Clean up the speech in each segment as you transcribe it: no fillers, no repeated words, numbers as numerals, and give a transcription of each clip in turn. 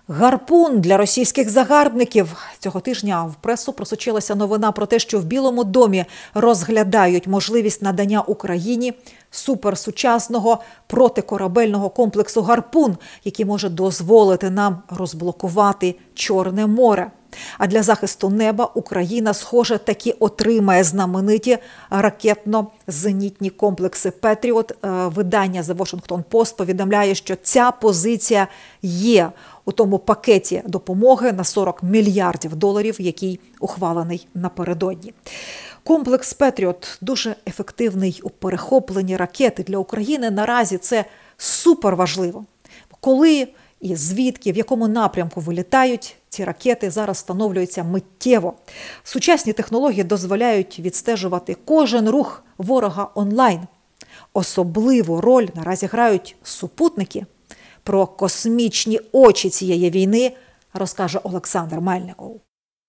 Гарпун для російських загарбників. Цього тижня в пресу просочилася новина про те, що в Білому домі розглядають можливість надання Україні суперсучасного протикорабельного комплексу «Гарпун», який може дозволити нам розблокувати Чорне море. А для захисту неба Україна, схоже, таки отримає знамениті ракетно-зенітні комплекси «Петріот». Видання The Washington Post повідомляє, що ця позиція є у тому пакеті допомоги на $40 мільярдів, який ухвалений напередодні. Комплекс «Петріот» дуже ефективний у перехопленні ракети. Для України наразі це суперважливо. Коли і звідки, в якому напрямку вилітають ці ракети, зараз встановлюються миттєво. Сучасні технології дозволяють відстежувати кожен рух ворога онлайн. Особливу роль наразі грають супутники. Про космічні очі цієї війни розкаже Олександр Мельников.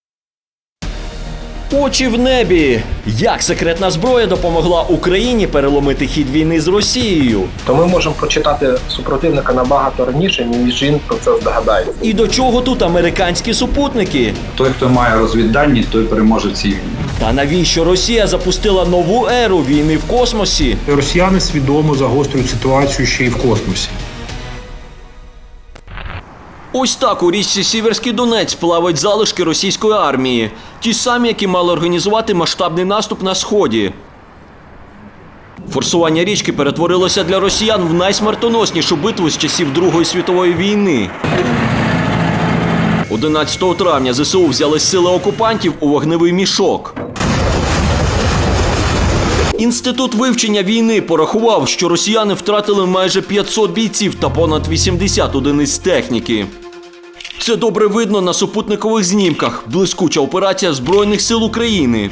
Очі в небі. Як секретна зброя допомогла Україні переломити хід війни з Росією? То ми можемо прочитати супротивника набагато раніше, ніж він про це здогадається. І до чого тут американські супутники? Той, хто має розвіддані, той переможе в цій війні. Та навіщо Росія запустила нову еру війни в космосі? Росіяни свідомо загострюють ситуацію ще й в космосі. Ось так у річці Сіверський Донець плавають залишки російської армії. Ті самі, які мали організувати масштабний наступ на Сході. Форсування річки перетворилося для росіян в найсмертоноснішу битву з часів Другої світової війни. 11 травня ЗСУ взяли з сили окупантів у вогневий мішок. Інститут вивчення війни порахував, що росіяни втратили майже 500 бійців та понад 80 одиниць техніки. Це добре видно на супутникових знімках. Блискуча операція Збройних сил України.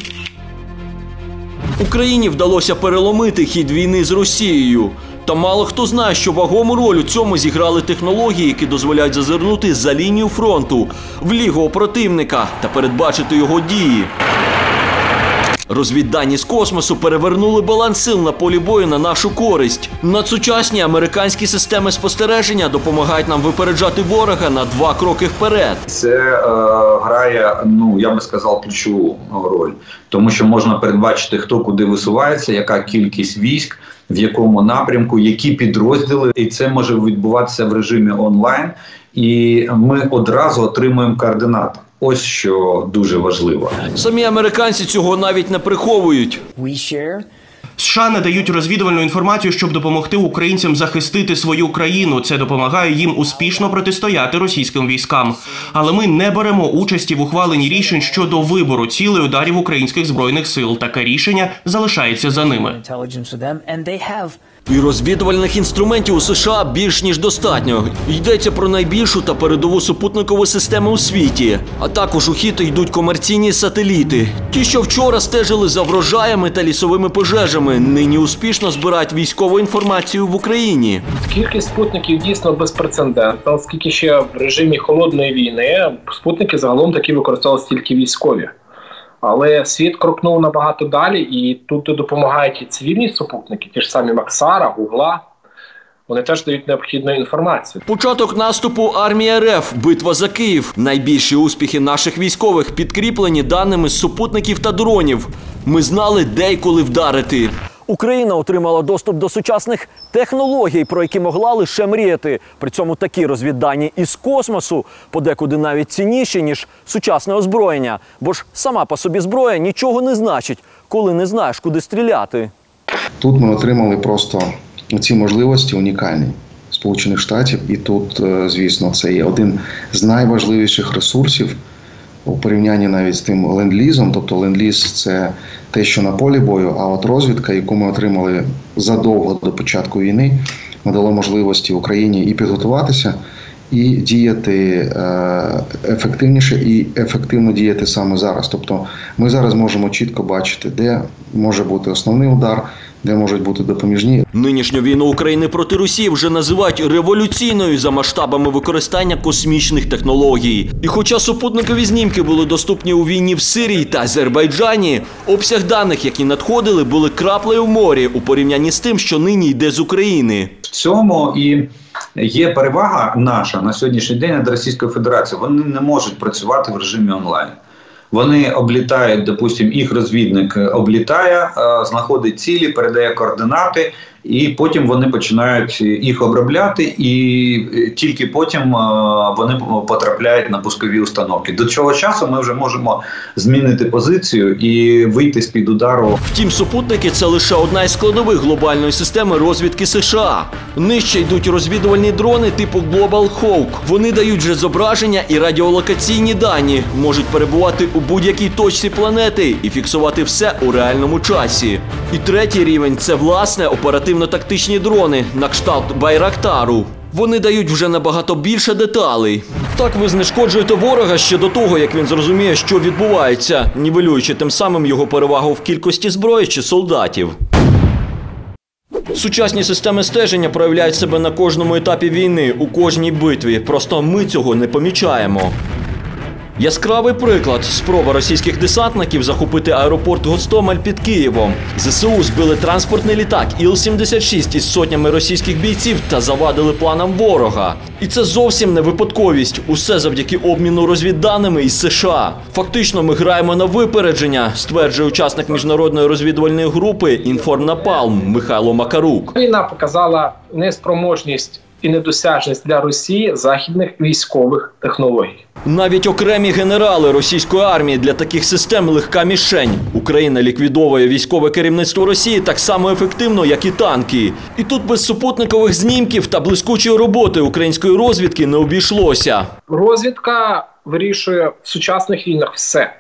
Україні вдалося переломити хід війни з Росією. Та мало хто знає, що вагому роль у цьому зіграли технології, які дозволяють зазирнути за лінію фронту, в лігво противника та передбачити його дії. Розвіддані з космосу перевернули баланс сил на полі бою на нашу користь. Надсучасні американські системи спостереження допомагають нам випереджати ворога на 2 кроки вперед. Це грає, я би сказав, ключову роль. Тому що можна передбачити, хто куди висувається, яка кількість військ, в якому напрямку, які підрозділи. І це може відбуватися в режимі онлайн. І ми одразу отримуємо координати. Ось що дуже важливо. Самі американці цього навіть не приховують. США надають розвідувальну інформацію, щоб допомогти українцям захистити свою країну. Це допомагає їм успішно протистояти російським військам. Але ми не беремо участі в ухваленні рішень щодо вибору цілей ударів українських збройних сил. Таке рішення залишається за ними. І розвідувальних інструментів у США більш ніж достатньо. Йдеться про найбільшу та передову супутникову систему у світі. А також у хід йдуть комерційні сателіти. Ті, що вчора стежили за врожаями та лісовими пожежами, нині успішно збирають військову інформацію в Україні. Кількість спутників дійсно безпрецедентна, оскільки ще в режимі холодної війни спутники загалом таки використовувалися тільки військові. Але світ крокнув набагато далі, і тут допомагають і цивільні супутники, ті ж самі Максара, Гугла. Вони теж дають необхідну інформацію. Початок наступу армії РФ, битва за Київ. Найбільші успіхи наших військових підкріплені даними з супутників та дронів. Ми знали, де і коли вдарити. Україна отримала доступ до сучасних технологій, про які могла лише мріяти. При цьому такі розвіддані із космосу подекуди навіть цінніші, ніж сучасне озброєння. Бо ж сама по собі зброя нічого не значить, коли не знаєш, куди стріляти. Тут ми отримали просто ці можливості унікальні Сполучених Штатів. І тут, звісно, це є один з найважливіших ресурсів у порівнянні навіть з тим ленд-лізом. Тобто ленд-ліз – це те, що на полі бою, а от розвідка, яку ми отримали задовго до початку війни, надало можливості Україні і підготуватися, і діяти ефективніше, і ефективно діяти саме зараз. Тобто ми зараз можемо чітко бачити, де може бути основний удар, де можуть бути допоміжні. Нинішню війну України проти Росії вже називають революційною за масштабами використання космічних технологій. І хоча супутникові знімки були доступні у війні в Сирії та Азербайджані, обсяг даних, які надходили, були краплею в морі у порівнянні з тим, що нині йде з України. В цьому і Є перевага наша на сьогоднішній день над Російською Федерацією. Вони не можуть працювати в режимі онлайн. Вони облітають, допустимо, їх розвідник облітає, знаходить цілі, передає координати, і потім вони починають їх обробляти, і тільки потім вони потрапляють на пускові установки. До цього часу ми вже можемо змінити позицію і вийти з-під удару. Втім, супутники – це лише одна із складових глобальної системи розвідки США. Нижче йдуть розвідувальні дрони типу Global Hawk. Вони дають вже зображення і радіолокаційні дані, можуть перебувати у будь-якій точці планети і фіксувати все у реальному часі. І третій рівень – це, власне, оперативно-тактичні дрони на кшталт Байрактару. Вони дають вже набагато більше деталей. Так ви знешкоджуєте ворога ще до того, як він зрозуміє, що відбувається, нівелюючи тим самим його перевагу в кількості зброї чи солдатів. Сучасні системи стеження проявляють себе на кожному етапі війни, у кожній битві. Просто ми цього не помічаємо. Яскравий приклад – спроба російських десантників захопити аеропорт Гостомель під Києвом. ЗСУ збили транспортний літак Іл-76 із сотнями російських бійців та завадили планам ворога. І це зовсім не випадковість. Усе завдяки обміну розвідданими із США. Фактично ми граємо на випередження, стверджує учасник міжнародної розвідувальної групи «Інформнапалм» Михайло Макарук. Війна показала неспроможність і недосяжність для Росії західних військових технологій. Навіть окремі генерали російської армії для таких систем – легка мішень. Україна ліквідовує військове керівництво Росії так само ефективно, як і танки. І тут без супутникових знімків та блискучої роботи української розвідки не обійшлося. Розвідка вирішує в сучасних війнах все.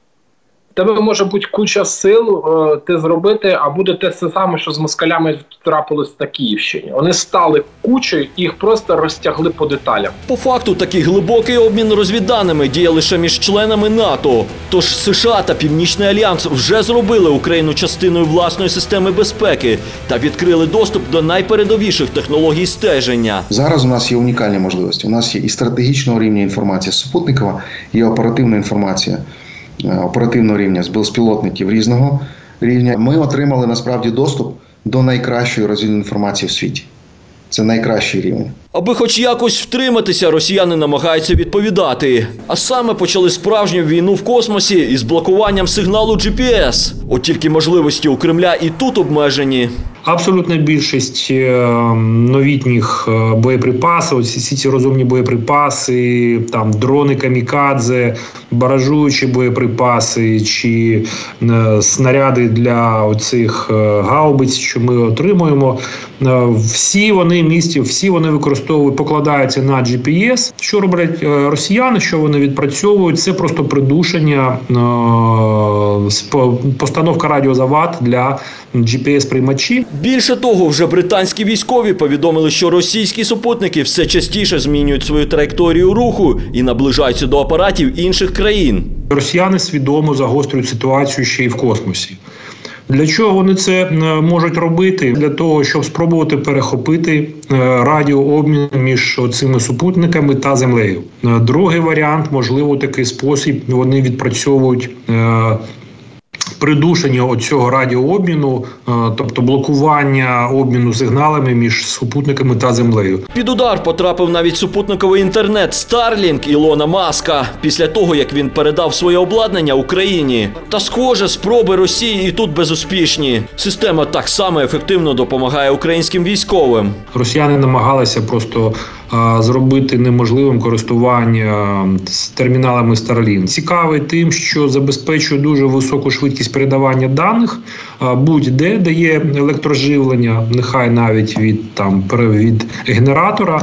В тебе може бути куча сил ти зробити, а буде те саме, що з москалями трапилось на Київщині. Вони стали кучою і їх просто розтягли по деталям. По факту такий глибокий обмін розвідданими діє лише між членами НАТО. Тож США та Північний Альянс вже зробили Україну частиною власної системи безпеки та відкрили доступ до найпередовіших технологій стеження. Зараз у нас є унікальні можливості. У нас є і стратегічного рівня інформація супутникова, і оперативна інформація оперативного рівня з безпілотників різного рівня. Ми отримали насправді доступ до найкращої розвідувальної інформації в світі. Це найкращий рівень. Аби хоч якось втриматися, росіяни намагаються відповідати. А саме почали справжню війну в космосі із блокуванням сигналу GPS. От тільки можливості у Кремля і тут обмежені. Абсолютна більшість новітніх боєприпасів, всі ці розумні боєприпаси, там дрони камікадзе, баражуючі боєприпаси чи снаряди для оцих гаубиць, що ми отримуємо, всі вони використовують, покладаються на GPS. Що роблять росіяни, що вони відпрацьовують, це просто придушення, постановка радіозавад для GPS-приймачів. Більше того, вже британські військові повідомили, що російські супутники все частіше змінюють свою траєкторію руху і наближаються до апаратів інших країн. Росіяни свідомо загострюють ситуацію ще й в космосі. Для чого вони це можуть робити? Для того, щоб спробувати перехопити радіообмін між цими супутниками та Землею. Другий варіант, можливо, такий спосіб, вони відпрацьовують придушення оцього радіообміну, тобто блокування обміну сигналами між супутниками та Землею. Під удар потрапив навіть супутниковий інтернет Starlink Ілона Маска після того, як він передав своє обладнання Україні. Та схоже, спроби Росії і тут безуспішні. Система так само ефективно допомагає українським військовим. Росіяни намагалися просто зробити неможливим користування з терміналами Starlink. Цікавий тим, що забезпечує дуже високу швидкість передавання даних будь-де, де є електроживлення, нехай навіть від генератора.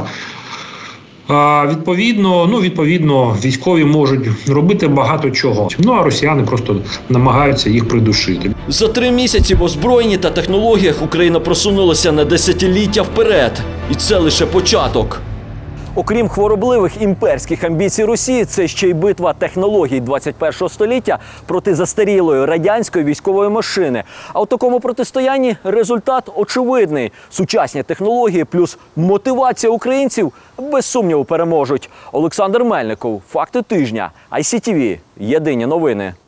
Відповідно, військові можуть робити багато чого. А росіяни просто намагаються їх придушити. За 3 місяці в озброєнні та технологіях Україна просунулася на десятиліття вперед. І це лише початок. Окрім хворобливих імперських амбіцій Росії, це ще й битва технологій 21-го століття проти застарілої радянської військової машини. А у такому протистоянні результат очевидний. Сучасні технології плюс мотивація українців без сумніву переможуть. Олександр Мельников, «Факти тижня», ICTV, єдині новини.